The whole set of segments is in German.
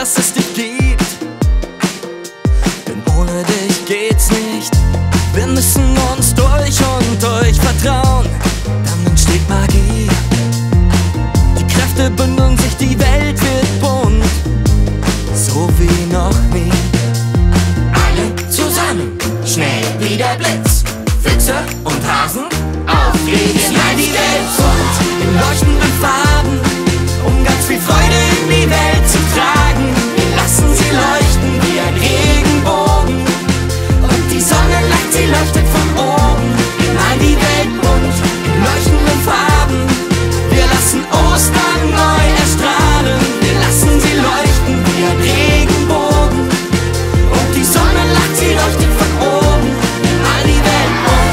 dass es dich gibt, denn ohne dich geht's nicht. Wir müssen uns durch und durch vertrauen, dann entsteht Magie. Die Kräfte bündeln sich, die Welt wird bunt, so wie noch nie. Alle zusammen, schnell wie der Blitz, Füchse und Hasen, auflegen, mal die Welt bunt in leuchtenden Farben, um ganz viel Freude in die Welt zu tragen. Wir lassen sie leuchten wie ein Regenbogen, und die Sonne lacht, sie leuchtet von oben. Wir malen die Welt bunt in leuchtenden Farben, wir lassen Ostern neu erstrahlen. Wir lassen sie leuchten wie ein Regenbogen, und die Sonne lacht, sie leuchtet von oben. Wir malen die Welt bunt.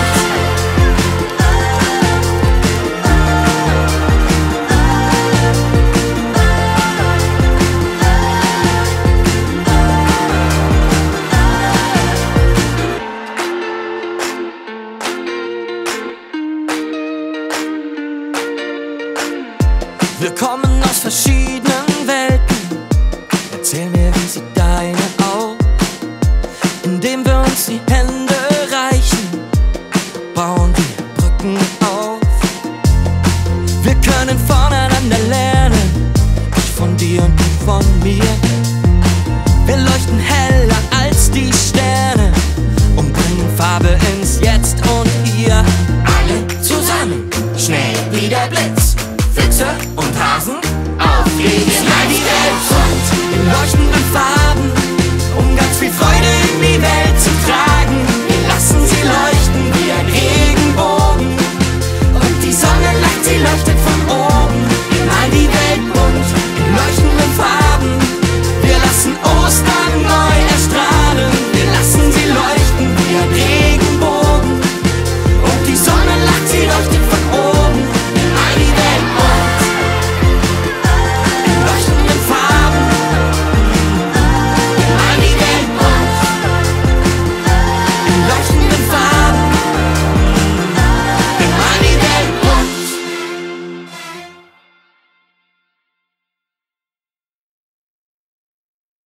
Wir kommen aus verschiedenen Welten, erzähl mir, wie sieht deine aus? Indem wir uns die Hände reichen, bauen wir Brücken auf. Wir können voneinander lernen, ich von dir und du von mir. Wir leuchten heller als die Sterne und bringen Farbe ins Jetzt und Hier. Alle zusammen, schnell wie der Blitz, Füchse und Hasen, auflegen.